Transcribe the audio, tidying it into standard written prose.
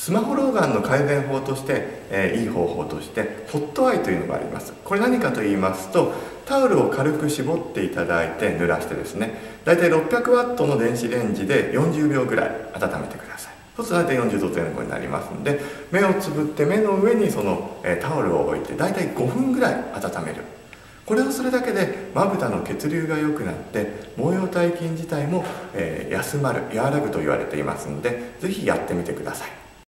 スマホ老眼の改善法として、いい方法としてホットアイというのがあります。これ何かと言いますと、タオルを軽く絞っていただいて濡らしてですね、だいたい600ワットの電子レンジで40秒ぐらい温めてください。そうすると大体40度前後になりますので、目をつぶって目の上にその、タオルを置いてだいたい5分ぐらい温める。これをするだけでまぶたの血流が良くなって毛様体筋自体も、休まる、和らぐと言われていますので、是非やってみてください。